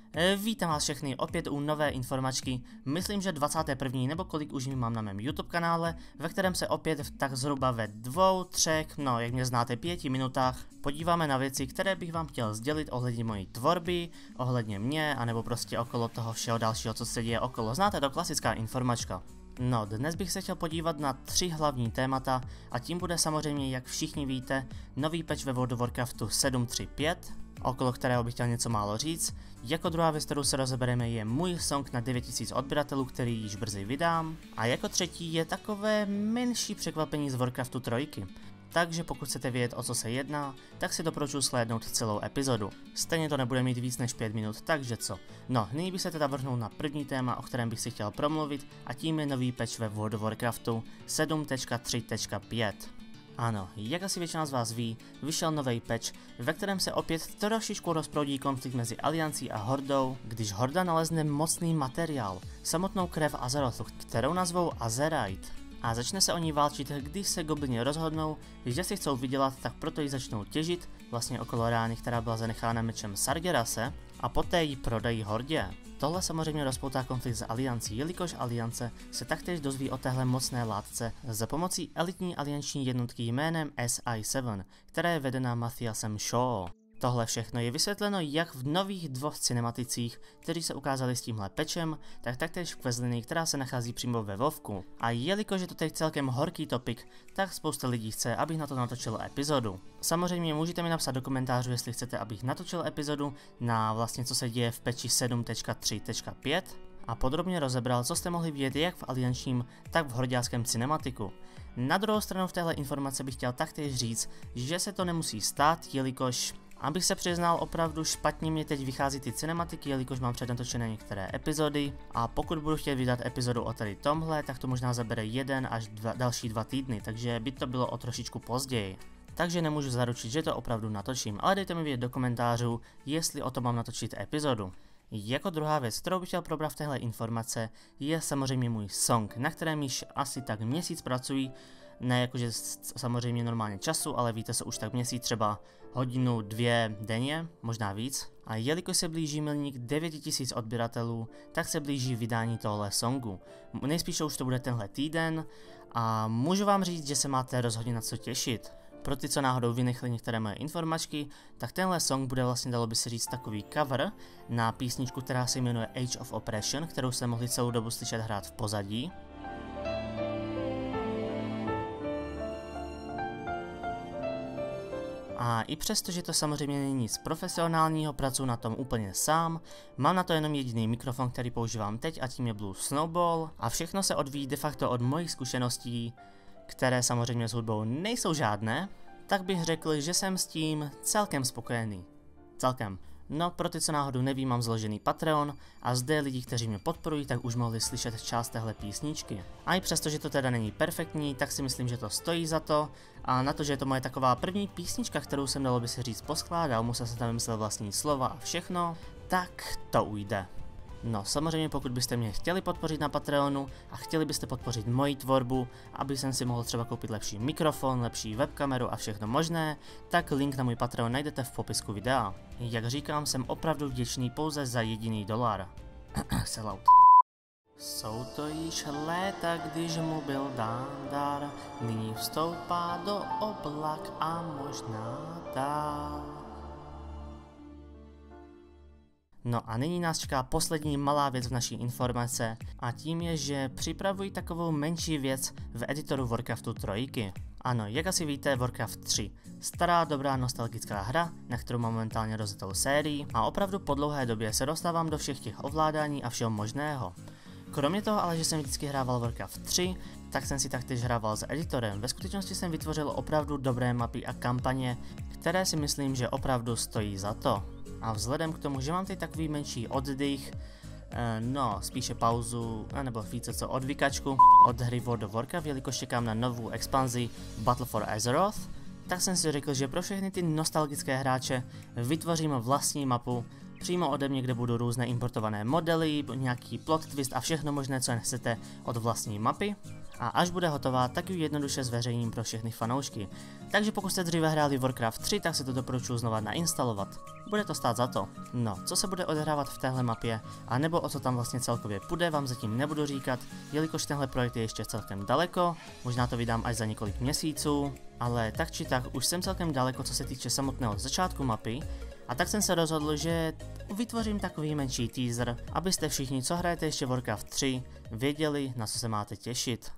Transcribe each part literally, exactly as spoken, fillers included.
Vítám vás všechny opět u nové informačky, myslím, že dvacáté první nebo kolik už mám na mém YouTube kanále, ve kterém se opět v tak zhruba ve dvou, třech, no jak mě znáte, pěti minutách podíváme na věci, které bych vám chtěl sdělit ohledně mojí tvorby, ohledně mě, anebo prostě okolo toho všeho dalšího, co se děje okolo. Znáte to, klasická informačka. No, dnes bych se chtěl podívat na tři hlavní témata a tím bude samozřejmě, jak všichni víte, nový patch ve World of Warcraftu sedm tečka tři tečka pět, okolo kterého bych chtěl něco málo říct. Jako druhá věc, kterou se rozebereme, je můj song na devět tisíc odběratelů, který již brzy vydám. A jako třetí je takové menší překvapení z Warcraftu tři. Takže pokud chcete vědět, o co se jedná, tak si doporučuji slédnout celou epizodu. Stejně to nebude mít víc než pět minut, takže co? No, nyní bych se teda vrhnul na první téma, o kterém bych si chtěl promluvit, a tím je nový patch ve World of Warcraftu sedm tečka tři tečka pět. Ano, jak asi většina z vás ví, vyšel nový patch, ve kterém se opět trošičku rozproudí konflikt mezi Aliancí a Hordou, když Horda nalezne mocný materiál, samotnou krev Azerothu, kterou nazvou Azerite. A začne se o ní válčit, když se goblini rozhodnou, že si chcou vydělat, tak proto ji začnou těžit, vlastně okolo rány, která byla zanechána mečem Sargerase, a poté ji prodají Hordě. Tohle samozřejmě rozpoutá konflikt s Aliancí, jelikož Aliance se taktéž dozví o téhle mocné látce za pomocí elitní alianční jednotky jménem S I sedm, která je vedena Matthiasem Shaw. Tohle všechno je vysvětleno jak v nových dvou cinematicích, kteří se ukázali s tímhle patchem, tak taktéž v questlinii, která se nachází přímo ve WoWku. A jelikož je to teď celkem horký topik, tak spousta lidí chce, abych na to natočil epizodu. Samozřejmě můžete mi napsat do komentářů, jestli chcete, abych natočil epizodu na vlastně co se děje v patchi sedm tečka tři tečka pět a podrobně rozebral, co jste mohli vidět jak v aliančním, tak v horďáckém cinematiku. Na druhou stranu v téhle informace bych chtěl taktéž říct, že se to nemusí stát, jelikož abych se přiznal, opravdu špatně mě teď vychází ty cinematiky, jelikož mám přednatočené některé epizody a pokud budu chtět vydat epizodu o tady tomhle, tak to možná zabere jeden až dva, další dva týdny, takže by to bylo o trošičku později. Takže nemůžu zaručit, že to opravdu natočím, ale dejte mi vědět do komentářů, jestli o to mám natočit epizodu. Jako druhá věc, kterou bych chtěl probrat v téhle informace, je samozřejmě můj song, na kterém již asi tak měsíc pracuji. Ne jakože samozřejmě normálně času, ale víte se už tak měsíc, třeba hodinu, dvě denně, možná víc. A jelikož se blíží milník devět tisíc odběratelů, tak se blíží vydání tohle songu. Nejspíše už to bude tenhle týden a můžu vám říct, že se máte rozhodně na co těšit. Pro ty, co náhodou vynechli některé moje informačky, tak tenhle song bude vlastně, dalo by se říct, takový cover na písničku, která se jmenuje Age of Oppression, kterou jste mohli celou dobu slyšet hrát v pozadí. A i přesto, že to samozřejmě není nic profesionálního, pracuji na tom úplně sám, mám na to jenom jediný mikrofon, který používám teď, a tím je Blue Snowball, a všechno se odvíjí de facto od mojich zkušeností, které samozřejmě s hudbou nejsou žádné, tak bych řekl, že jsem s tím celkem spokojený. Celkem. No, pro ty, co náhodou neví, mám založený Patreon a zde lidi, kteří mě podporují, tak už mohli slyšet část téhle písničky. A i přesto, že to teda není perfektní, tak si myslím, že to stojí za to, a na to, že je to moje taková první písnička, kterou jsem, dalo by se říct, poskládal, musel jsem tam vymyslet vlastní slova a všechno, tak to ujde. No, samozřejmě pokud byste mě chtěli podpořit na Patreonu a chtěli byste podpořit moji tvorbu, aby jsem si mohl třeba koupit lepší mikrofon, lepší webkameru a všechno možné, tak link na můj Patreon najdete v popisku videa. Jak říkám, jsem opravdu vděčný pouze za jediný dolar. Sellout. Jsou to již léta, když mu byl dán dar, nyní vstoupá do oblak a možná dál. No a nyní nás čeká poslední malá věc v naší informace, a tím je, že připravuji takovou menší věc v editoru Warcraftu tři. Ano, jak asi víte, Warcraft tři. Stará, dobrá, nostalgická hra, na kterou mám momentálně rozjetou sérii, a opravdu po dlouhé době se dostávám do všech těch ovládání a všeho možného. Kromě toho ale, že jsem vždycky hrával Warcraft tři, tak jsem si taktéž hrával s editorem. Ve skutečnosti jsem vytvořil opravdu dobré mapy a kampaně, které si myslím, že opravdu stojí za to. A vzhledem k tomu, že mám teď takový menší oddych, eh, no spíše pauzu, nebo více co odvykačku od hry World of Warcraft, jelikož čekám na novou expanzi Battle for Azeroth, tak jsem si řekl, že pro všechny ty nostalgické hráče vytvořím vlastní mapu přímo ode mě, kde budou různé importované modely, nějaký plot twist a všechno možné, co nechcete od vlastní mapy. a až bude hotová, tak ji jednoduše zveřejním pro všechny fanoušky. Takže pokud jste dříve hráli Warcraft tři, tak si to doporučuji znova nainstalovat. Bude to stát za to. No, co se bude odehrávat v téhle mapě, a nebo o co tam vlastně celkově půjde, vám zatím nebudu říkat, jelikož tenhle projekt je ještě celkem daleko, možná to vydám až za několik měsíců, ale tak či tak už jsem celkem daleko, co se týče samotného začátku mapy, a tak jsem se rozhodl, že vytvořím takový menší teaser, abyste všichni, co hrajete ještě Warcraft tři, věděli, na co se máte těšit.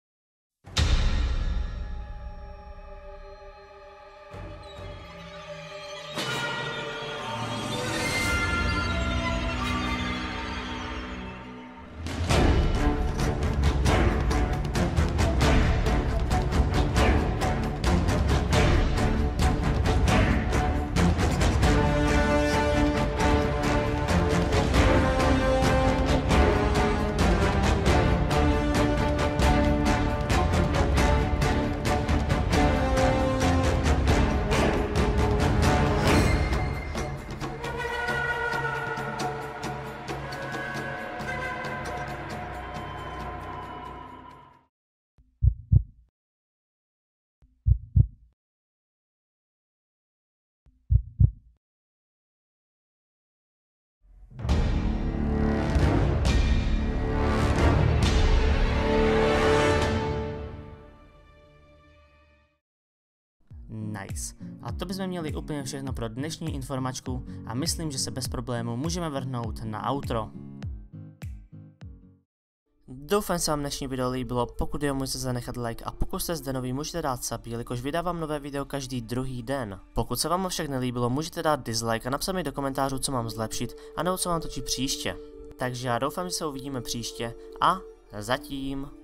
Nice. A to bychom měli úplně všechno pro dnešní informačku a myslím, že se bez problému můžeme vrhnout na outro. Doufám, se vám dnešní video líbilo, pokud jo, můžete zanechat like a pokud jste zde nový, můžete dát sub, jelikož vydávám nové video každý druhý den. Pokud se vám však nelíbilo, můžete dát dislike a napsat mi do komentářů, co mám zlepšit, anebo co mám točit příště. Takže já doufám, že se uvidíme příště a zatím